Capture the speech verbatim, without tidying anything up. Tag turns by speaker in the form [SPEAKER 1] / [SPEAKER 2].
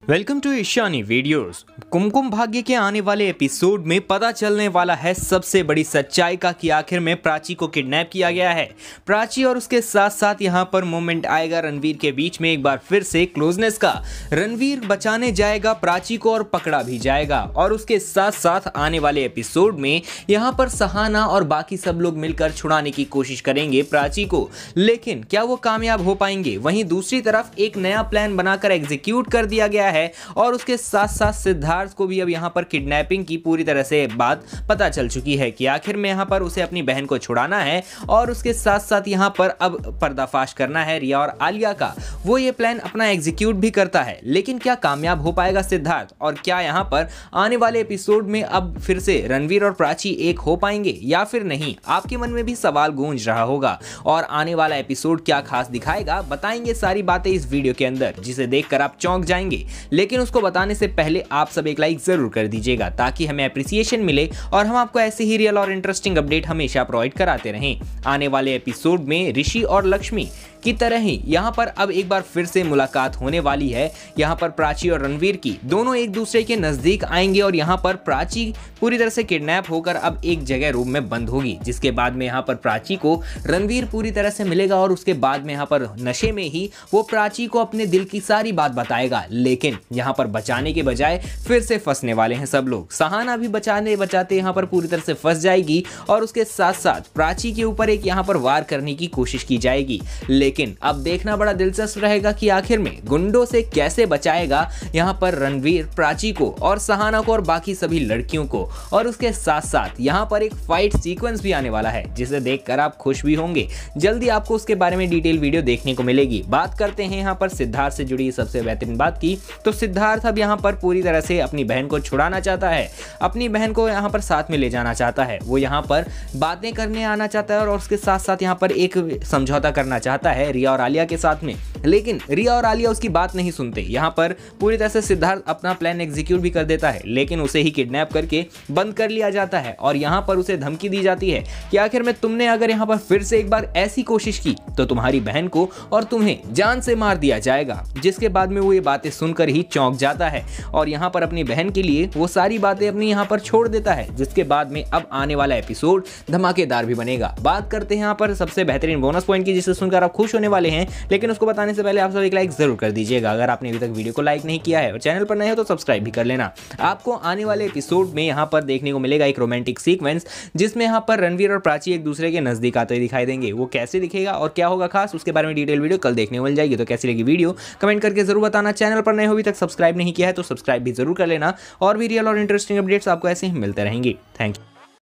[SPEAKER 1] Welcome to Ishani videos. Kumkum Bhagya के आने वाले एपिसोड में पता चलने वाला है सबसे बड़ी सच्चाई का कि आखिर में प्राची को किडनैप किया गया है। प्राची और उसके साथ साथ यहाँ पर मोमेंट आएगा रणवीर के बीच में एक बार फिर से क्लोजनेस का। रणवीर बचाने जाएगा प्राची को और पकड़ा भी जाएगा। और उसके साथ साथ आने वाले एपिसोड में यहाँ पर सहाना और बाकी सब लोग मिलकर छुड़ाने की कोशिश करेंगे प्राची को, लेकिन क्या वो कामयाब हो पाएंगे? वहीं दूसरी तरफ एक नया प्लान बनाकर एग्जीक्यूट कर दिया गया है और उसके साथ साथ सिद्धार्थ को भी अब यहां पर किडनैपिंग की पूरी तरह से बात पता चल चुकी है कि आखिर में यहां पर उसे अपनी बहन को छुड़ाना है और उसके साथ साथ यहां पर अब पर्दाफाश करना है रिया और आलिया का। वो ये प्लान अपना एग्जीक्यूट भी करता है, लेकिन क्या कामयाब हो पाएगा सिद्धार्थ? और क्या यहां पर आने वाले एपिसोड में अब फिर से रणवीर और प्राची एक हो पाएंगे या फिर नहीं? आपके मन में भी सवाल गूंज रहा होगा। और आने वाला एपिसोड क्या खास दिखाएगा, बताएंगे सारी बातें इस वीडियो के अंदर, जिसे देखकर आप चौंक जाएंगे। लेकिन उसको बताने से पहले आप सब एक लाइक जरूर कर दीजिएगा ताकि हमें एप्रिसिएशन मिले और हम आपको ऐसे ही रियल और इंटरेस्टिंग अपडेट हमेशा प्रोवाइड कराते रहें। आने वाले एपिसोड में ऋषि और लक्ष्मी की तरह ही यहाँ पर अब एक बार फिर से मुलाकात होने वाली है। यहाँ पर प्राची और रणवीर की दोनों एक दूसरे के नजदीक आएंगे और यहाँ पर प्राची पूरी तरह से किडनैप होकर अब एक जगह रूम में बंद होगी, जिसके बाद में यहाँ पर प्राची को रणवीर पूरी तरह से मिलेगा और उसके बाद में यहाँ पर नशे में ही वो प्राची को अपने दिल की सारी बात बताएगा। लेकिन यहाँ पर बचाने के बजाय फिर से फंसने वाले हैं सब लोग। सहाना भी बचाने बचाते यहाँ पर पूरी तरह से फंस जाएगी और उसके साथ साथ प्राची के ऊपर एक यहाँ पर वार करने की कोशिश की जाएगी। लेकिन अब देखना बड़ा दिलचस्प रहेगा कि आखिर में गुंडों से कैसे बचाएगा यहाँ पर रणवीर प्राची को और सहाना को और बाकी सभी लड़कियों को। और उसके साथ साथ यहाँ पर एक फाइट सीक्वेंस भी आने वाला है, जिसे देखकर आप खुश भी होंगे। जल्दी आपको उसके बारे में डिटेल वीडियो देखने को मिलेगी। बात करते हैं यहाँ पर सिद्धार्थ से जुड़ी सबसे बेहतरीन बात की, तो सिद्धार्थ अब यहाँ पर पूरी तरह से अपनी बहन को छुड़ाना चाहता है, अपनी बहन को यहाँ पर साथ में ले जाना चाहता है। वो यहाँ पर बातें करने आना चाहता है और उसके साथ साथ यहाँ पर एक समझौता करना चाहता है रिया और आलिया के साथ में। लेकिन रिया और आलिया उसकी बात नहीं सुनते। यहाँ पर पूरी तरह से सिद्धार्थ अपना प्लान एग्जीक्यूट भी कर देता है, लेकिन उसे ही किडनैप करके बंद कर लिया जाता है और यहाँ पर उसे धमकी दी जाती है कि आखिर में तुमने अगर यहाँ पर फिर से एक बार ऐसी कोशिश की तो तुम्हारी बहन को और तुम्हें जान से मार दिया जाएगा। जिसके बाद में वो ये बातें सुनकर ही चौंक जाता है और यहाँ पर अपनी बहन के लिए वो सारी बातें अपनी यहाँ पर छोड़ देता है। जिसके बाद में अब आने वाला एपिसोड धमाकेदार भी बनेगा। बात करते हैं यहाँ पर सबसे बेहतरीन बोनस पॉइंट की, जिसे सुनकर आप खुश होने वाले हैं। लेकिन उसको बताने से पहले आप सब एक लाइक जरूर कर दीजिएगा अगर आपने अभी तक वीडियो को लाइक नहीं किया है और चैनल पर नए हो तो सब्सक्राइब भी कर लेना। आपको आने वाले एपिसोड में यहाँ पर देखने को मिलेगा एक रोमांटिक सीक्वेंस, जिसमें यहाँ पर रणवीर और प्राची एक दूसरे के नजदीक आते दिखाई देंगे। वो कैसे दिखेगा और क्या होगा खास, उसके बारे में डिटेल वीडियो कल देखने को मिल जाएगी। तो कैसी लगी वीडियो कमेंट करके जरूर बताना। चैनल पर नए हो अभी तक सब्सक्राइब नहीं किया है तो सब्सक्राइब भी जरूर कर लेना और भी रियल और इंटरेस्टिंग अपडेट्स आपको ऐसे ही मिलते रहेंगे। Thank you.